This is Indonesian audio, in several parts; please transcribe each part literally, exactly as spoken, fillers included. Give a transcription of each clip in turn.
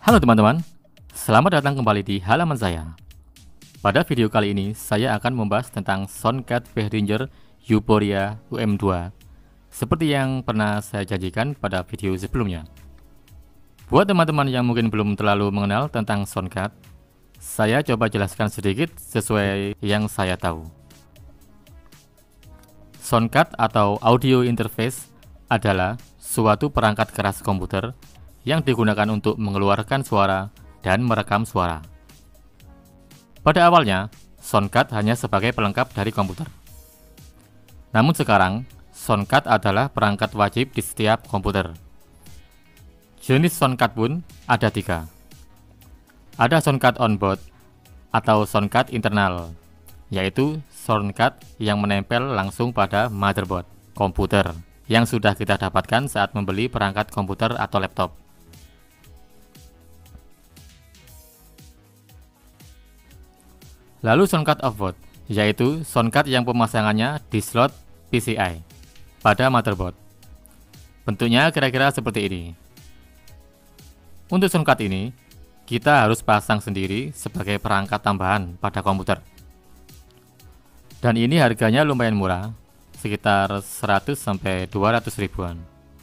Halo teman-teman, selamat datang kembali di halaman saya. Pada video kali ini, saya akan membahas tentang Soundcard Behringer Euphoria U M dua, seperti yang pernah saya janjikan pada video sebelumnya. Buat teman-teman yang mungkin belum terlalu mengenal tentang Soundcard, saya coba jelaskan sedikit sesuai yang saya tahu. Soundcard atau audio interface adalah suatu perangkat keras komputer yang digunakan untuk mengeluarkan suara dan merekam suara. Pada awalnya, Soundcard hanya sebagai pelengkap dari komputer. Namun sekarang, Soundcard adalah perangkat wajib di setiap komputer. Jenis Soundcard pun ada tiga. Ada Soundcard onboard atau Soundcard internal, yaitu Soundcard yang menempel langsung pada motherboard komputer yang sudah kita dapatkan saat membeli perangkat komputer atau laptop. Lalu Soundcard offboard, yaitu Soundcard yang pemasangannya di slot P C I pada motherboard. Bentuknya kira-kira seperti ini. Untuk Soundcard ini, kita harus pasang sendiri sebagai perangkat tambahan pada komputer. Dan ini harganya lumayan murah, sekitar seratus sampai dua ratus ribuan.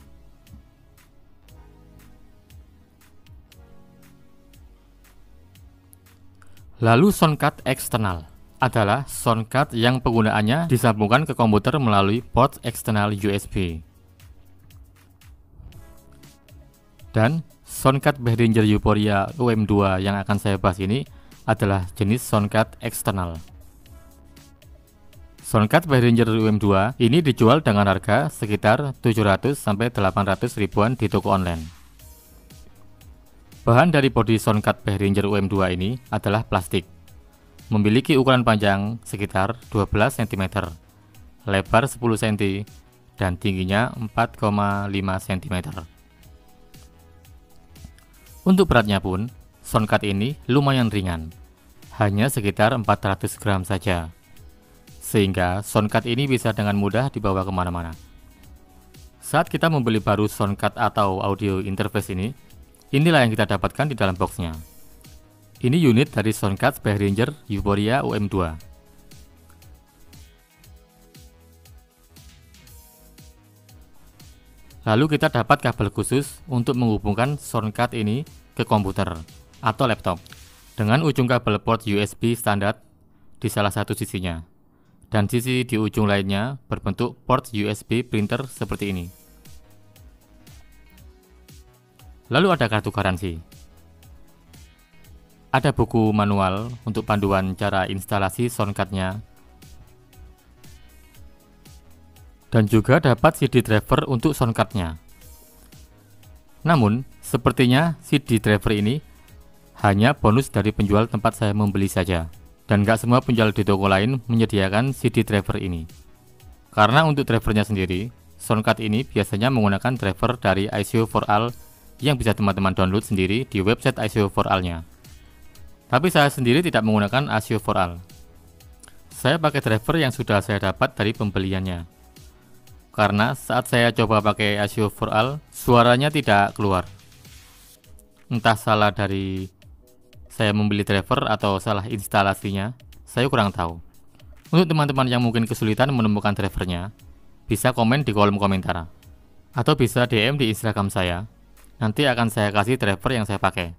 Lalu Soundcard eksternal adalah Soundcard yang penggunaannya disambungkan ke komputer melalui port eksternal U S B. Dan Soundcard Behringer Euphoria U M dua yang akan saya bahas ini adalah jenis Soundcard eksternal. Soundcard Behringer U M dua ini dijual dengan harga sekitar tujuh ratus sampai delapan ratus ribuan di toko online. Bahan dari bodi Soundcard Behringer U M dua ini adalah plastik. Memiliki ukuran panjang sekitar dua belas sentimeter, lebar sepuluh sentimeter, dan tingginya empat koma lima sentimeter. Untuk beratnya pun, Soundcard ini lumayan ringan, hanya sekitar empat ratus gram saja. Sehingga Soundcard ini bisa dengan mudah dibawa kemana-mana. Saat kita membeli baru Soundcard atau audio interface ini, inilah yang kita dapatkan di dalam boxnya. Ini unit dari Soundcard Behringer Euphoria U M dua. Lalu kita dapat kabel khusus untuk menghubungkan Soundcard ini ke komputer atau laptop dengan ujung kabel port U S B standar di salah satu sisinya, dan sisi di ujung lainnya berbentuk port U S B printer seperti ini. Lalu ada kartu garansi. Ada buku manual untuk panduan cara instalasi Soundcard-nya. Dan juga dapat C D driver untuk Soundcard-nya. Namun, sepertinya C D driver ini hanya bonus dari penjual tempat saya membeli saja. Dan gak semua penjual di toko lain menyediakan C D driver ini. Karena untuk drivernya sendiri, Soundcard ini biasanya menggunakan driver dari I C O for All yang bisa teman-teman download sendiri di website I C O for All-nya. Tapi saya sendiri tidak menggunakan I C O for All. Saya pakai driver yang sudah saya dapat dari pembeliannya. Karena saat saya coba pakai I C O for All, suaranya tidak keluar. Entah salah dari saya membeli driver atau salah instalasinya, saya kurang tahu. Untuk teman-teman yang mungkin kesulitan menemukan drivernya, bisa komen di kolom komentar. Atau bisa D M di Instagram saya. Nanti akan saya kasih driver yang saya pakai.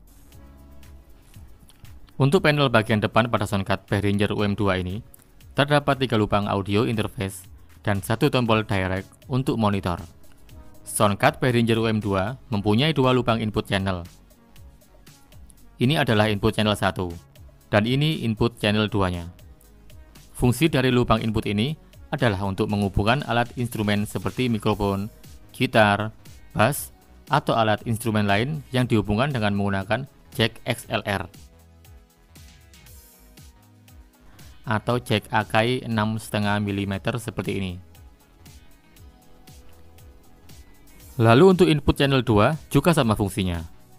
Untuk panel bagian depan pada Soundcard Behringer U M dua ini, terdapat tiga lubang audio interface dan satu tombol direct untuk monitor. Soundcard Behringer U M dua mempunyai dua lubang input channel. Ini adalah input channel satu, dan ini input channel dua-nya. Fungsi dari lubang input ini adalah untuk menghubungkan alat instrumen seperti mikrofon, gitar, bass, atau alat instrumen lain yang dihubungkan dengan menggunakan jack X L R atau jack Akai enam koma lima milimeter seperti ini. Lalu untuk input channel dua juga sama fungsinya.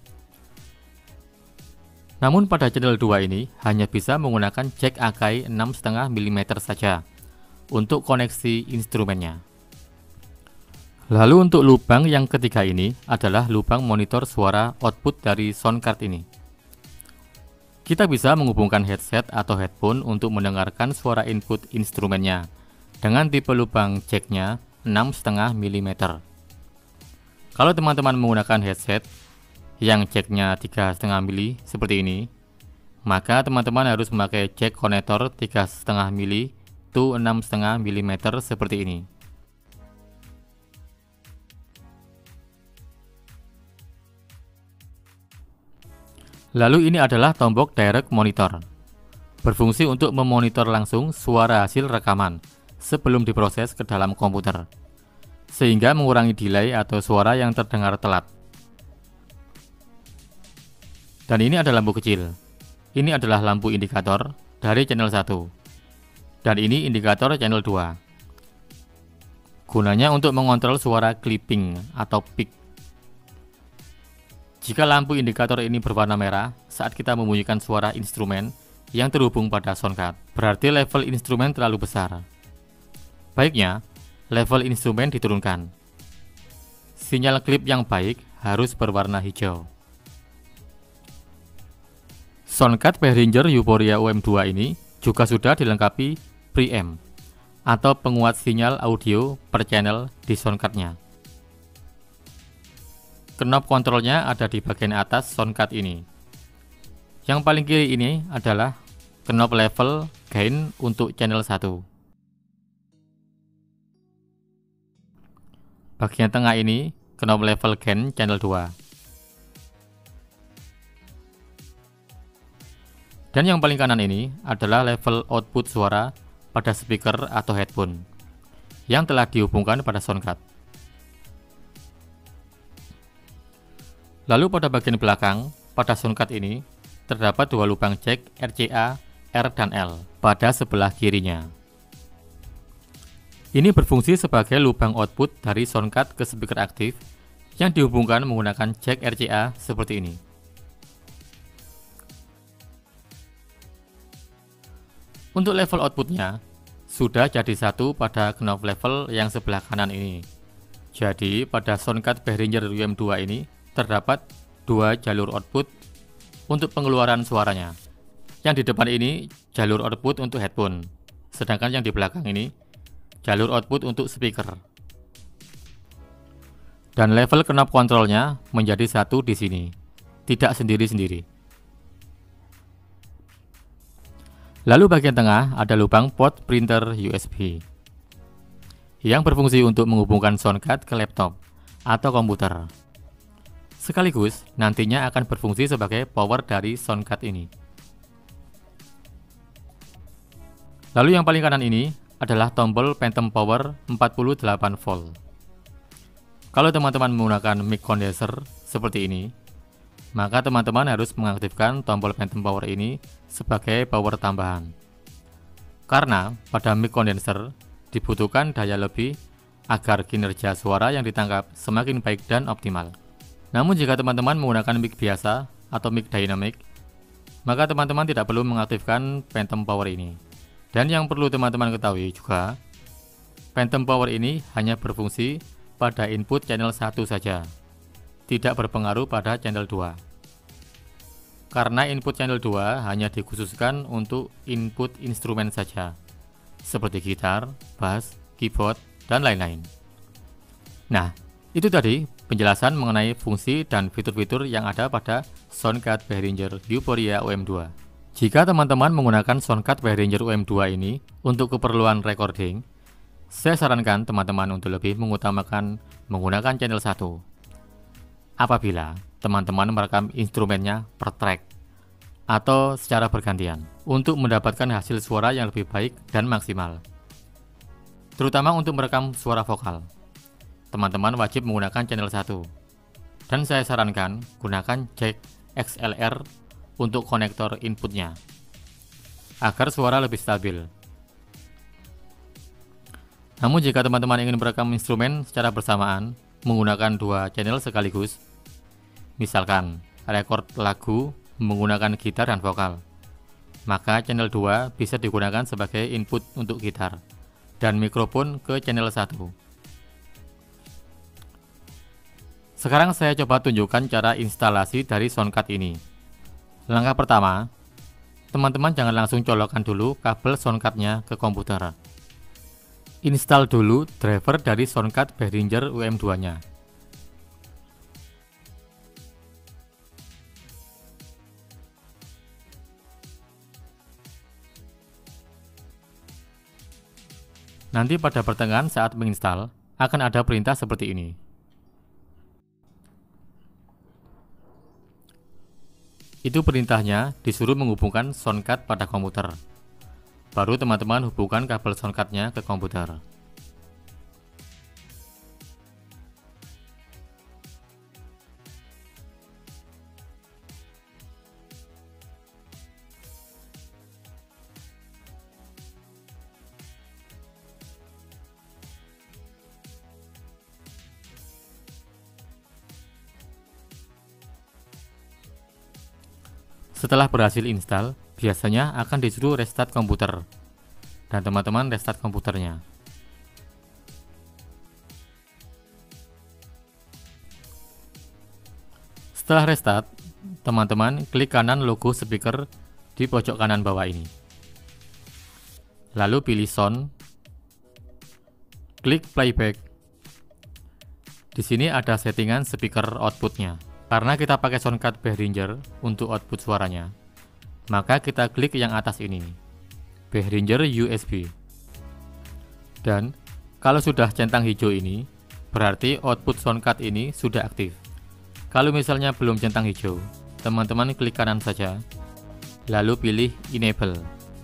Namun pada channel dua ini hanya bisa menggunakan jack Akai enam koma lima milimeter saja untuk koneksi instrumennya. Lalu untuk lubang yang ketiga ini adalah lubang monitor suara output dari sound card ini. Kita bisa menghubungkan headset atau headphone untuk mendengarkan suara input instrumennya dengan tipe lubang jacknya enam koma lima milimeter. Kalau teman-teman menggunakan headset yang jacknya tiga koma lima milimeter seperti ini, maka teman-teman harus memakai jack konektor tiga koma lima milimeter to enam koma lima milimeter seperti ini. Lalu ini adalah tombol direct monitor, berfungsi untuk memonitor langsung suara hasil rekaman sebelum diproses ke dalam komputer, sehingga mengurangi delay atau suara yang terdengar telat. Dan ini adalah lampu kecil. Ini adalah lampu indikator dari channel satu. Dan ini indikator channel dua. Gunanya untuk mengontrol suara clipping atau peak. Jika lampu indikator ini berwarna merah saat kita membunyikan suara instrumen yang terhubung pada sound card, berarti level instrumen terlalu besar. Baiknya, level instrumen diturunkan. Sinyal klip yang baik harus berwarna hijau. Sound card Behringer Euphoria U M dua ini juga sudah dilengkapi preamp atau penguat sinyal audio per channel di sound card-nya. Knob kontrolnya ada di bagian atas sound card ini. Yang paling kiri ini adalah knob level gain untuk channel satu. Bagian tengah ini knob level gain channel dua. Dan yang paling kanan ini adalah level output suara pada speaker atau headphone yang telah dihubungkan pada sound card. Lalu pada bagian belakang, pada sound card ini, terdapat dua lubang jack R C A, R dan L pada sebelah kirinya. Ini berfungsi sebagai lubang output dari sound card ke speaker aktif yang dihubungkan menggunakan jack R C A seperti ini. Untuk level outputnya, sudah jadi satu pada knob level yang sebelah kanan ini. Jadi pada sound card Behringer U M dua ini, terdapat dua jalur output untuk pengeluaran suaranya. Yang di depan ini jalur output untuk headphone, sedangkan yang di belakang ini jalur output untuk speaker. Dan level knob kontrolnya menjadi satu di sini, tidak sendiri-sendiri. Lalu bagian tengah ada lubang port printer U S B yang berfungsi untuk menghubungkan sound card ke laptop atau komputer. Sekaligus nantinya akan berfungsi sebagai power dari sound card ini. Lalu yang paling kanan ini adalah tombol phantom power empat puluh delapan volt. Kalau teman-teman menggunakan mic condenser seperti ini, maka teman-teman harus mengaktifkan tombol phantom power ini sebagai power tambahan. Karena pada mic condenser dibutuhkan daya lebih agar kinerja suara yang ditangkap semakin baik dan optimal. Namun jika teman-teman menggunakan mic biasa atau mic dynamic, maka teman-teman tidak perlu mengaktifkan phantom power ini. Dan yang perlu teman-teman ketahui juga, phantom power ini hanya berfungsi pada input channel satu saja, tidak berpengaruh pada channel dua. Karena input channel dua hanya dikhususkan untuk input instrumen saja, seperti gitar, bass, keyboard, dan lain-lain. Nah, itu tadi penjelasan mengenai fungsi dan fitur-fitur yang ada pada sound card Behringer Euphoria U M dua. Jika teman-teman menggunakan sound card Behringer U M dua ini untuk keperluan recording, saya sarankan teman-teman untuk lebih mengutamakan menggunakan channel satu. Apabila teman-teman merekam instrumennya per track atau secara bergantian untuk mendapatkan hasil suara yang lebih baik dan maksimal. Terutama untuk merekam suara vokal, teman-teman wajib menggunakan channel satu. Dan saya sarankan gunakan jack X L R untuk konektor inputnya agar suara lebih stabil. Namun jika teman-teman ingin merekam instrumen secara bersamaan menggunakan dua channel sekaligus, misalkan record lagu menggunakan gitar dan vokal, maka channel dua bisa digunakan sebagai input untuk gitar dan mikrofon ke channel satu. Sekarang saya coba tunjukkan cara instalasi dari soundcard ini. Langkah pertama, teman-teman jangan langsung colokkan dulu kabel soundcardnya ke komputer. Install dulu driver dari soundcard Behringer U M dua nya. Nanti pada pertengahan saat menginstal, akan ada perintah seperti ini. Itu perintahnya disuruh menghubungkan soundcard pada komputer. Baru teman-teman hubungkan kabel soundcardnya ke komputer. Setelah berhasil install, biasanya akan disuruh restart komputer, dan teman-teman restart komputernya. Setelah restart, teman-teman klik kanan logo speaker di pojok kanan bawah ini. Lalu pilih sound, klik playback. Di sini ada settingan speaker outputnya. Karena kita pakai soundcard Behringer untuk output suaranya, maka kita klik yang atas ini, Behringer U S B. Dan kalau sudah centang hijau ini, berarti output soundcard ini sudah aktif. Kalau misalnya belum centang hijau, teman-teman klik kanan saja, lalu pilih Enable.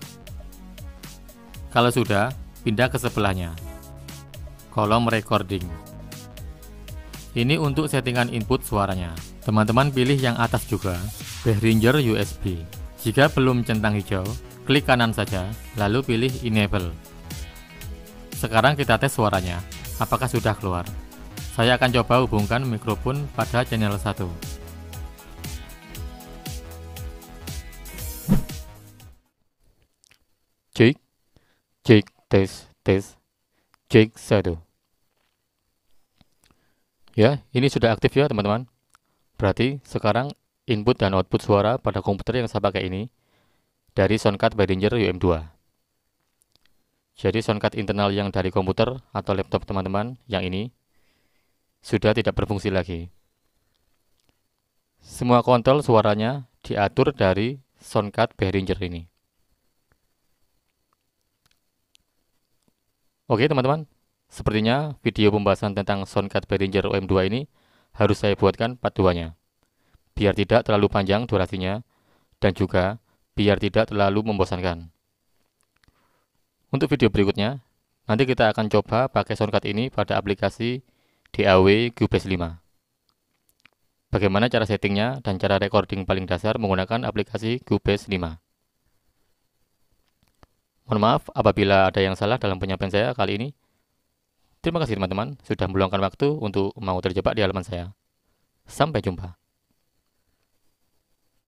Kalau sudah, pindah ke sebelahnya, kolom recording. Ini untuk settingan input suaranya. Teman-teman pilih yang atas juga, Behringer U S B. Jika belum centang hijau, klik kanan saja, lalu pilih Enable. Sekarang kita tes suaranya, apakah sudah keluar. Saya akan coba hubungkan mikrofon pada channel satu. Cek, cek, tes, tes, cek satu. Ya, ini sudah aktif ya teman-teman. Berarti sekarang input dan output suara pada komputer yang saya pakai ini dari soundcard Behringer U M dua. Jadi soundcard internal yang dari komputer atau laptop teman-teman yang ini sudah tidak berfungsi lagi. Semua kontrol suaranya diatur dari soundcard Behringer ini. Oke teman-teman, sepertinya video pembahasan tentang soundcard Behringer U M dua ini harus saya buatkan part dua-nya, biar tidak terlalu panjang durasinya, dan juga biar tidak terlalu membosankan. Untuk video berikutnya, nanti kita akan coba pakai soundcard ini pada aplikasi D A W Cubase lima. Bagaimana cara settingnya dan cara recording paling dasar menggunakan aplikasi Cubase lima. Mohon maaf apabila ada yang salah dalam penyampaian saya kali ini. Terima kasih teman-teman sudah meluangkan waktu untuk mau terjebak di halaman saya. Sampai jumpa.